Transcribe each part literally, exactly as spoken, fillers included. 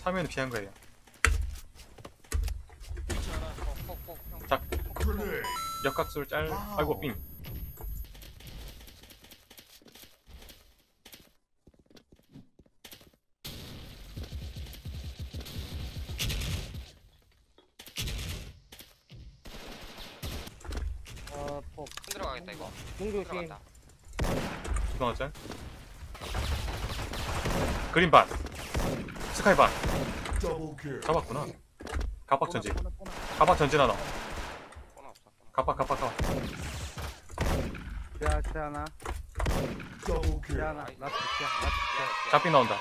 사면은 피한 거예요. 폭폭폭 자, 역각술 짤. 아이고 삥. 어, 폭. 흔들어 가겠다 이거. 공조심. 들어간다. 주방어 짤. 그린 반. 스카이 반. 잡았구나. 갑박 전진. 갑박 전진 하나. 뻔 없어. 뻔 없어. 갑박 갑박 갑박. 자, 자 하나. 자 하나. 라스트 자, 라스트 자. 잡빙 나온다.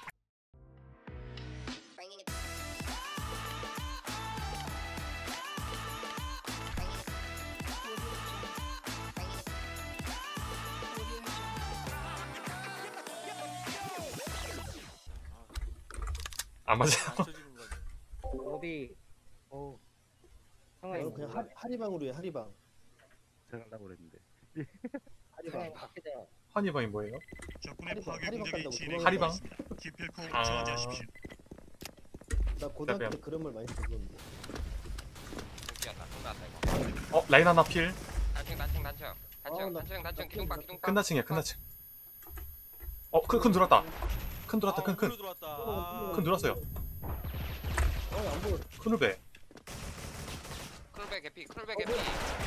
안 맞아요. 로비. 오. 상황이 이거 그냥 하, 하리방으로 해 하리방. 제가 하려고 그랬는데. 하리방. 상황이 바뀌자. 허니바이 뭐예요? 적군의 하리방, 파괴 하리방 공격이 간다고 진행되고 하리방? 있습니다. 기필코 아. 저지하십시오. 나 고등학교 때 답변. 그런 말 많이 들었는데. 뛰었다. 끝났다 이거. 어 라인 하나 필. 단층 단층 단층. 단층 나- 단층 단층 기둥박 기둥박. 큰 다층이야 큰 다층. 어큰 큰 들어왔다. 큰 들어왔다 큰 큰. 들어왔다. 아, 큰 들어왔어요. 어, 안 보여. 큰 울배. 크루베 개피 크루베 개피.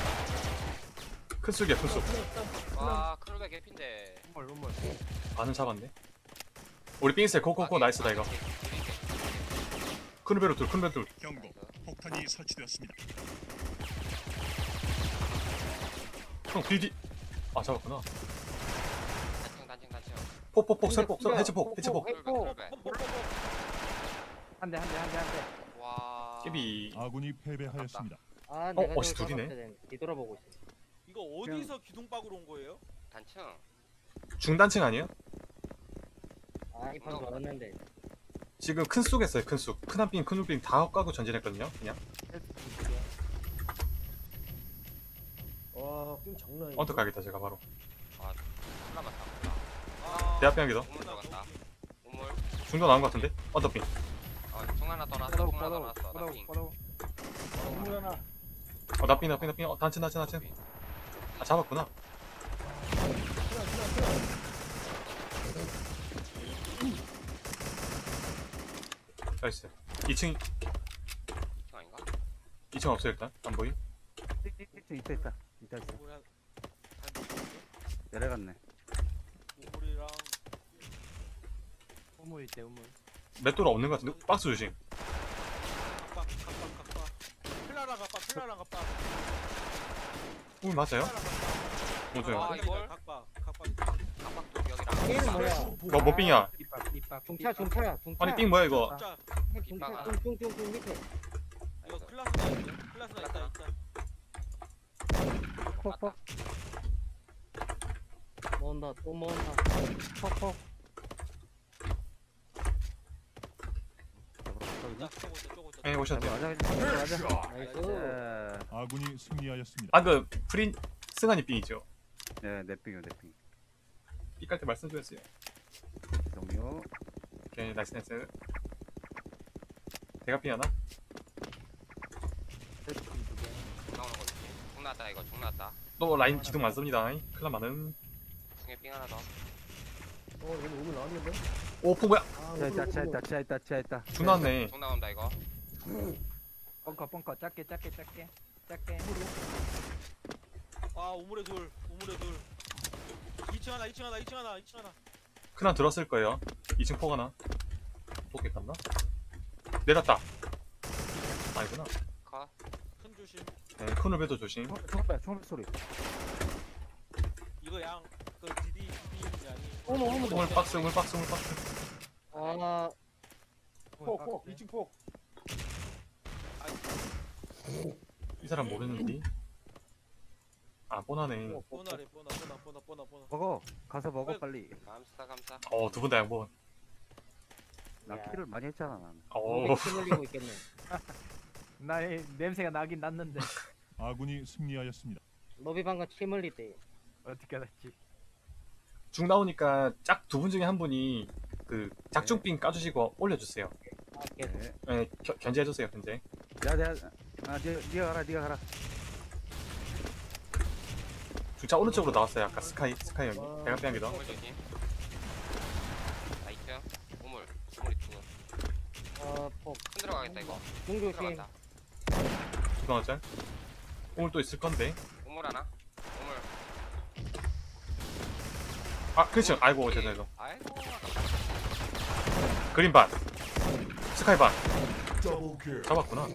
큰 쑥이야 큰 쑥. 와 크루베 개피인데. 우물 우물. 반은 잡았네. 우리 빙셀 고고고 나이스다 이거. 큰 울배로 둘 큰 울배 둘. 경고. 폭탄이 설치되었습니다. 형 뒤뒤. 아 잡았구나. 단층 단층 단층. 폭폭폭 설폭 설 해체폭 해체폭. 크루베 크루베. 한 대, 한 대, 한 대, 한 대. 와. 깨비. 아군이 패배하였습니다. 아, 어, 내가 어시 저걸 둘이네. 잡았어야 되는데. 뒤돌아보고 있어. 이거 어디서 기둥박으로 온 거예요? 단층. 중단층 아니에요? 아, 이 방금 왔는데. 지금 큰 쑥 했어요 큰 쑥. 큰 한빙 큰 울빙 다 까고 전진했거든요 그냥. 와, 좀 장난 아니야. 언덕 가겠다 제가 바로. 올라갔다. 아, 대합병이다. 우물 들어갔다. 우물. 중도 나온 것 같은데? 언덕빙. 어, 중 하나 더 났어. 빠다고, 중 하나 더 빠다고, 났어. 빠다고, 나핑. 빠다고. 우물 하나. 어 나빙 나빙 나빙. 어 단층 단층 단층. 아 잡았구나. 나이스. 이 층 아닌가? 이 층 없어요 일단 안 보임. 있다, 있다, 있다. 있다, 있다. 우물 한, 내려갔네. 우물이랑 우물 있대, 우물. 맷돌 없는 것 같은데? 박스 조심. 각박, 각박, 각박. 플라라 각박, 플라라 각박. 오 맞아요? 플라라 맞아요. 아, 이걸? 각박, 각박. 각박도 여기랑. 얘는 뭐야? 너 뭐 빙이야? 뒷박, 뒷박. 중차, 중차야, 중차. 아니 빙 뭐야 이거? 자, 중차, 중중중중 밑에. 이거 클라스가 있네. 클라스가 있다, 있다. 폭폭. 모은다, 또 모은다. 퍽퍽. 자, 저거 있다, 저거 있다. 에 오셨대요. 맞아, 맞아, 맞아. 나이스. 예. 아군이 승리하였습니다. 아 그 프린 승한이 빙이죠. 네, 내 핑이요, 내 핑. 삐깔 때 말씀드렸어요. 종료. 오케이 나이스 나이스. 대가 빙 하나? 나오는 거 있지. 중 났다 이거 중 났다. 또 라인 기둥 많습니다. 클라 많음. 중에 삥 하나 더. 어, 여기 우물 나왔는데? 오포 뭐야? 아, 자, 우물, 있다, 자, 우물. 있다, 자, 있다, 자, 있다. 중 나왔네. 중 나온다 이거. 뻥커, 뻥커. 작게, 작게, 작게. 작게. 아, 우물에 둘, 우물에 둘. 이 층 하나, 이 층 하나, 이 층 하나, 이 층 하나. 큰한 들었을 거예요. 이 층 포 하나. 포켓 갔나? 내렸다. 아니구나. 컷. 큰 조심. 네, 큰을 배도 조심. 총알, 총알 소리. 이거 양, 그 디디, 디디 아니. 어머, 어머, 우물 박스 우물 박스 우물 박스. 아, 폭, 폭, 이 층 폭. 이 사람 모르는디? 아 뻔하네. 뽀나래, 뽀나, 뽀나, 뽀나, 뽀나, 뽀나. 먹어. 가서 먹어, 빨리. 감사 감사. 어 두 분 다 양본. 나 킬을 많이 했잖아, 나는. 어. 로비 침 흘리고 있겠네. 나의 냄새가 나긴 났는데. 아군이 승리하였습니다. 로비 방금 침 흘리대. 어떻게 알았지? 중 나오니까 짝 두 분 중에 한 분이 그 작중빙 까주시고 올려주세요. 아, 계속. 네. 네, 겨, 견제해주세요 견제. 야, 내가, 아, 니, 니가 가라, 니가 가라. 중차 오른쪽으로 나왔어요 아까 스카이 스카이 형이. 대각 비행기다. 우물 조심. 나이스. 우물. 우물 이쪽은. 아, 폭. 흔들어 가겠다 이거. 중 조심. 들어간다. 두방어짤. 오늘 또 있을 건데. 우물 하나. 우물. 아 그렇죠. 아이고 죄송해요. 아이고. 그린 반. 스카이 반. 잡았구나.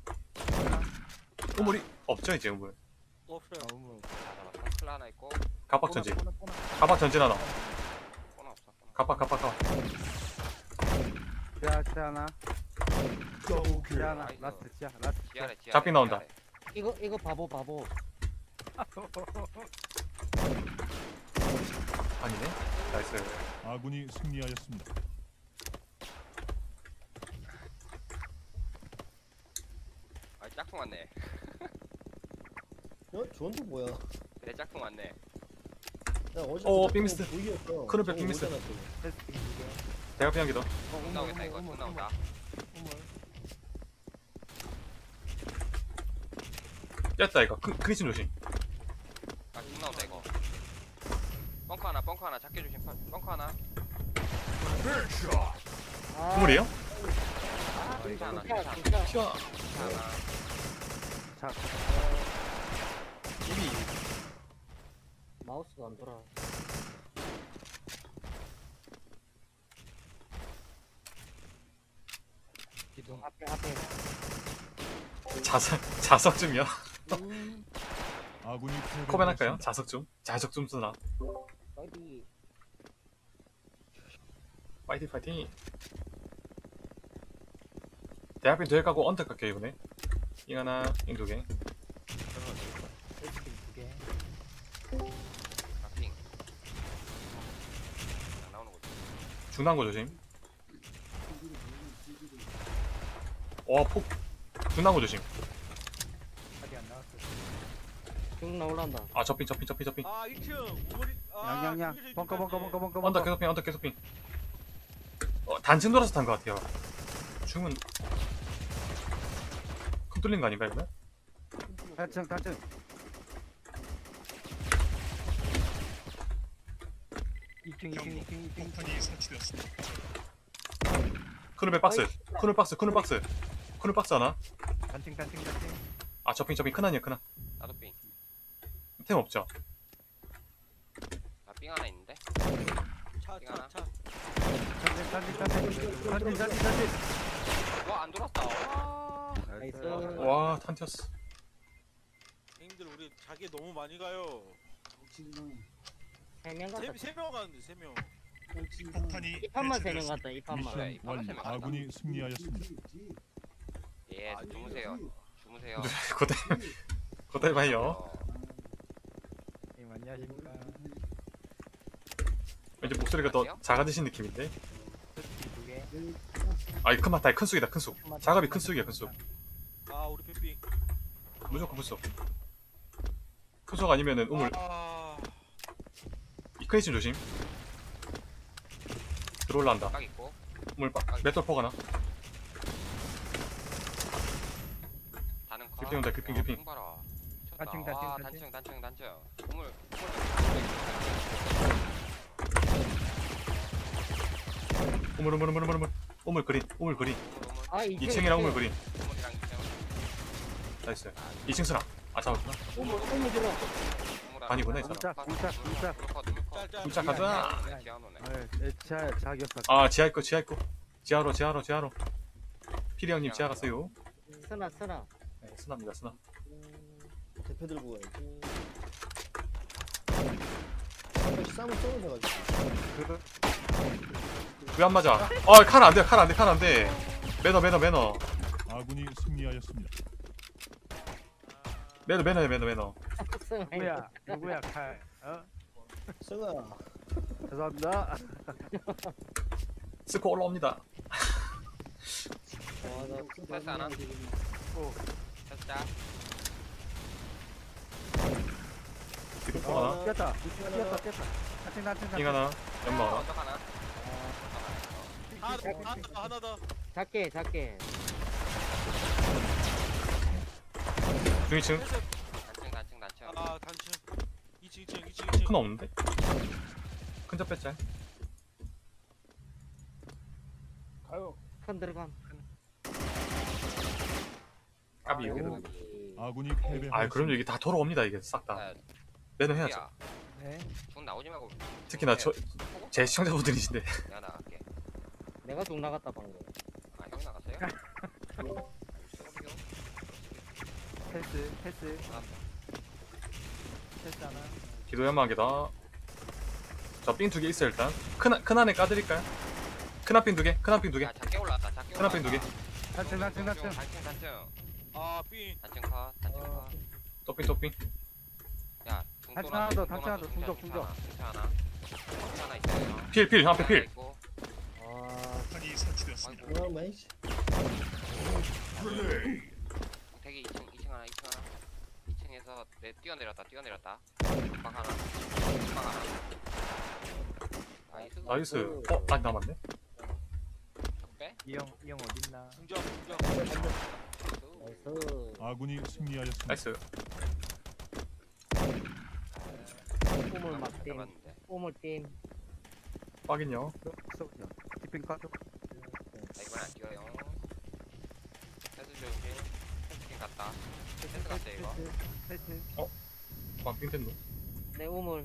우물이 없죠 이제 우물. 없어요. 다 잡았다. 플라 하나 있고. 갑박 전진. 갑박 전진 하나. 코너 없어. 코너. 갑박 갑박 갑박. 자, 자, 하나. 자, 하나. 나이스. 라스트, 자, 라스트. 자. 지하래 지하래. 잡힌 나온다. 지하래. 이거, 이거 바보, 바보. 아니네. 나이스. 아군이 승리하였습니다. 아 짝퉁 왔네. 어? 저건 뭐야? 내 짝퉁 왔네. 야, 어제 오, 그 빅미스. 짝퉁 보이였어. 크루백 저거 빅미스. 오잖아, 또. 대각 비행기다. 중 나오겠다 이거. 중 나온다. 였다 이거. 크, 크리진 조심. 아중 나온다 이거. 벙커 하나 벙커 하나 작게 조심. 펑- 벙커 하나. 아, 우물이에요? 아 진짜 하나. 진짜, 진짜 진짜. 튀어. 하나. 자, 마우스가 안 돌아. 기둥. 앞에, 앞에. 자석 자석 좀요. 아군이 코멘 할까요? 패배하였습니다. 자석 좀. 자석 좀 쓰나. 어디? 파이팅 파이팅. 대학비 두개 가고 언덕 갈게요 이번에. 잉 하나, 잉 두 개. 마핑. 안 나오는 거지. 중단고 조심. 와 폭. 중단고 조심. 아직 안 나왔어. 중 나올란다. 아 접힌 접힌 접힌 접힌. 아 이 층 우물이. 아, 양양양. 중계실 벙커, 벙커, 중간에. 벙커, 벙커, 언덕 벙커. 계속 핑 언덕 계속 핑. 어 단층 돌아서 탄 것 같아요. 중은 큰 뚫린 거 아닌가 이거는? 단층, 단층. 이층, 이층, 이층, 이층. 폭탄이 설치되었습니다. 크루백 박스. 크루 박스. 크루 박스. 크루 박스 하나. 단층, 단층, 단층. 아 접힌 접힌 큰 아니야 큰 한. 나도 삥. 템 없죠? 나삥 하나 있는데. 차, 차, 차. 단층, 단층, 단층. 단층, 단층, 단층. 와안 돌았다. 와. 나이스. 와 탄티었어. 형님들 우리 자기 너무 많이 가요. 세명 갔다. 세명 가는데 세 명. 폭탄이 이 판만 세 명 해체되었습니다. 갔다, 이 판만. 그래, 미션 이 판만 완료. 세명 갔다. 아군이 승리하였습니다. 예 주무세요. 주무세요. 고대 고대 봐요. 어, 님 안녕하십니까. 왠지 목소리가 더 작아지신 느낌인데. 두 개. 아 이거 큰 맞다. 큰 쑥이다 큰 쑥. 작업이 큰 쑥이야 큰 쑥. 아 우리 삐삐. 무조건 큰 쑥. 큰 쑥 아니면은 우물. 아, 이크레이션 조심. 들어올라한다. 딱 있고. 우물 빡. 맷돌 포가 나. 다는 거. 그핑 온다, 그핑, 그핑. 봐라. 단층, 와, 단층, 단층 단층 단층. 우물. 우물 우물 우물 우물 우물. 우물 그린. 우물 그린. 우물. 아, 이 이 층이랑 우물 그린. 우물이랑 이 층. 나이스. 이 층 쓰나. 아 잡았구나. 우물, 우물 들어. 아니구나, 이 사람. 짝 짝, 짝, 짤짤. 굴짝 가자. 네, 자, 자기였어. 아 지하 있고 지하 있고. 지하로 지하로 지하로. 피리 형님 지하 갔어요. 쓰나, 쓰나. 네, 쓰나입니다 쓰나. 대패 들고 가야지. 한 번씩 싸움을 써놓으셔가지고. 왜 안 맞아? 아 칼 안 돼, 칼 안 돼, 칼 안 돼. 매너 매너 매너. 아군이 승리하였습니다. 매너 매너야 매너 매너. 쓰나. 누구야? 누구야? 칼. 어? 승아. 죄송합니다. 스코 올라옵니다. 와, 나 패스 하나. 살짝. 뒤로 포가 나. 뛰었다. 뛰었다. 뛰었다. 단층, 단층, 잉 단층. 하나. 연마 하나. 언덕 하나. 아 하나 더, 작게, 하나 더, 하나 더. 작게 작게. 중이층 패스. 단층 단층 단층. 아, 단층. 이층, 이층, 이층, 이층. 큰 없는데? 큰자 뺐자. 가요. 큰 들어감. 까비요. 아이고. 아군이 패배하였습니다. 아 그럼 이게 다 돌아옵니다 이게 싹 다. 야, 내는 해야죠. 야, 네. 중 나오지 말고. 특히나 저 제 시청자분들이신데. 내가 나갈게. 내가 쭉 나갔다 방금. 아 형이 나갔어요? 패스, 패스, 아, 패스 하나. 기도 연막이다. 저삥 두 개 있어요 일단. 큰, 큰 안에 까드릴까요? 큰앞삥 두 개, 큰앞삥 두 개. 야 작게 올라왔다. 작게 큰 앞에 두 개. 올라왔다. 단층, 단층, 단층. 단층 단층. 아, 삥. 단층 컷. 단층 컷. 또삥 또삥. 야, 중도 단층 하나, 하나 더, 중도 단층 하나 더, 중도 중적, 중적. 하나, 중적 하나. 중적 하나 있어요. 필, 필, 앞에 하나 필. 있고. 아 폭탄이 설치되었습니다. 아이고. 어, 마이씨. 대기 이 층, 이 층 하나, 이 층 하나. 이 층에서 내 뛰어내렸다, 뛰어내렸다. 방 하나, 방 하나. 나이스. 나이스. 어, 아니 남았네. 적배. 이형, 이형 어딨나? 중적, 중적. 나이스. 나이스. 아군이 승리하였습니다. 나이스. 꼬물 막팀. 잡았는데. 꼬물 팀. 확인요. 쏘죠. 디핑 까줘. 나 이번엔 안 뛰어요. 패스 조용히. 패스팅 갔다. 패스 갔다 이거. 패스, 패스. 막삥 됐노. 내 우물.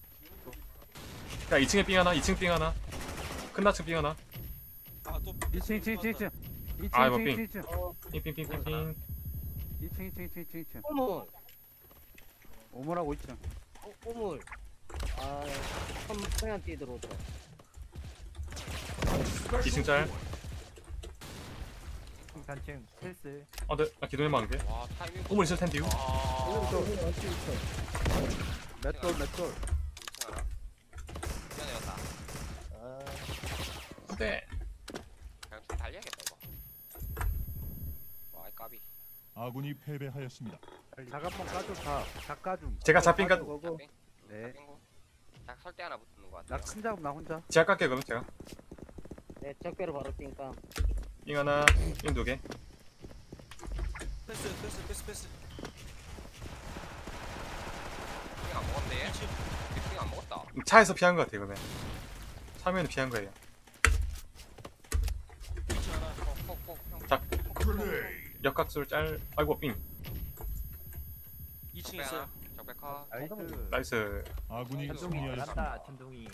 야 이 층에 삥 하나, 이 층 삥 하나. 큰 나층 삥 하나. 아, 또. 이 층, 이 층, 이 층, 이 층. 이 층, 아이고, 이 층, 삥. 이 층, 어 삥삥삥삥삥. 이 층, 이 층, 이 층, 이 층, 이 층. 우물. 오물하고 이 층. 어, 우물. 아 한 그냥 뛰 들어오더라. 이 층 짤. 단층, 패스. 어, 네. 나 기도 연막 한 개. 와 타이밍. 우물 있을 텐데요. 아. 오늘 어찌 있어. 맷돌, 맷돌. 이 층 하나. 뛰어내렸다. 아, 안돼. 그냥 좀 달려야겠다 이거. 와, 이 까비. 아군이 패배하였습니다. 작업봉 까줘, 다. 다 까줌. 제가 잡힌 가 거고. 잡빙. 네. 잡빙고. 딱 설대 하나 붙는 거 같아. 나 큰 작업 나 혼자. 제가 깎게 그러면 제가. 내 적배로 바로 뛴까. 삥 하나, 삥 두 개. 패스, 패스, 패스, 패스. 빙안 먹었는데 얘? 이층. 빙안 먹었다. 차에서 피한 것 같아요 그러면. 차면은 피한 거예요. 이층 하나. 폭폭폭 형. 자. 역각술 짤. 아이고 삥. 이층 적배 있어요. 하나. 적배 컷. 나이스. 나이스. 아군이 천둥이 승리하였습니다. 천둥이.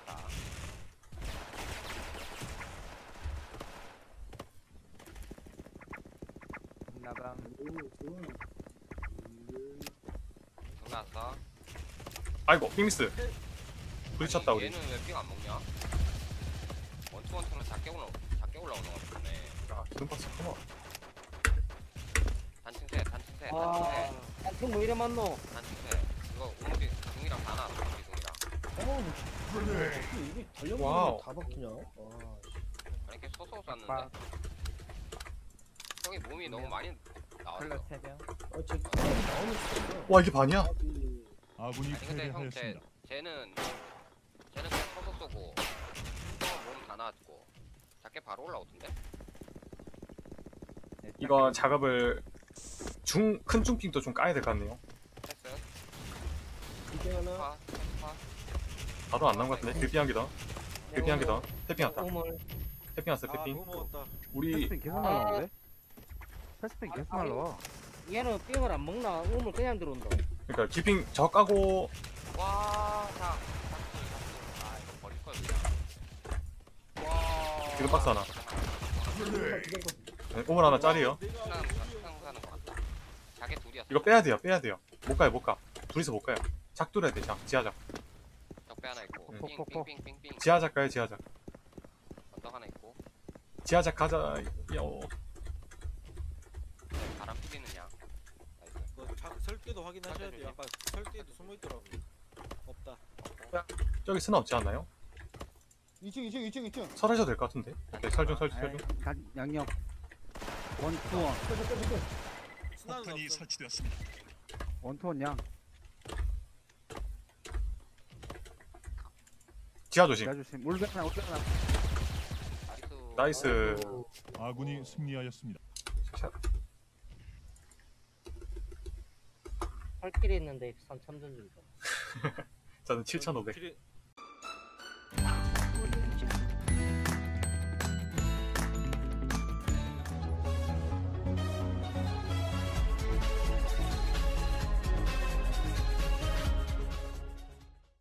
나방. 중 나왔어. 아이고 삥 미스. 부딪혔다 우리. 얘는 왜 빙 안 먹냐? 원투 원투는 작게 올라 작게 올라오는 거 같네. 야 기름 박스 커머. 단층 셋, 단층 셋, 단층 아 셋, 단층 뭐 이래 많노. 단층 셋. 이거 우무비 중이랑 다 나왔어. 우무비 중이랑. 어, 이게 달려보는 와우. 다 박히냐? 와, 아니 이렇게 소소 쐈는데. 빡. 형이 몸이 너무 많이 나왔어. 컬러 세 명. 아, 쟤 그냥 나오는 수가 와 이게 반이야? 아군이 아니 근데 형 쟤, 패배하였습니다. 쟤는 쟤는 그냥 소소 쏘고 몸 다 나왔고 작게 바로 올라오던데? 네, 이거 작업을 중 큰 중핑도 좀 까야 될 것 같네요. 패스. 이게 하나. 파, 파. 바로 안 나온 것 같은데. 필핑 한 개 더. 필핑 한 개 더. 태핑 왔다. 우물. 태핑 왔어 아, 태핑. 너무 먹었다. 우리 패스핀 계속 날라오는데? 패스핀 계속 아, 날라와. 얘는 삥을 안 먹나? 우물 그냥 들어온다. 그러니까 기핑 저 까고 와, 자, 작술, 작술. 아, 이거 버릴 걸 그냥. 와. 기름 박스 하나. 기다려. 네, 우물 하나 짤이요. 내가 사는 어디- 사는 거 같다. 자개 둘이었어. 이거 빼야 돼요. 빼야 돼요. 못 가요 못 가. 둘이서 못 가요. 작 뚫어야 돼. 작 지하작. 적배 하나 있고. 네. 폭폭폭. 삥삥삥삥삥. 지하작 가요 지하작. 언덕 하나 있고. 지하작 가자. 요. 바람 피리는 양. 나이스. 그 자- 설계도 확인하셔야 설계 돼요. 아까 설계도 숨어 있더라고요. 없다. 저기 스나 없지 않나요? 이층, 이층, 이층, 이층. 설하셔도 될 것 같은데. 오케이 설중 설중 에이, 설중. 단- 양념. 원투원. 스나는 폭탄이 없어. 설치되었습니다. 원투원 양. 지하 조심. 야 조심. 울베 하나, 울베 하나. 나이스. 나이스. 아군이 승리하였습니다. 샷. 헐길이 있는데 삼 점 좀 줘. 저는 칠천오백. 길이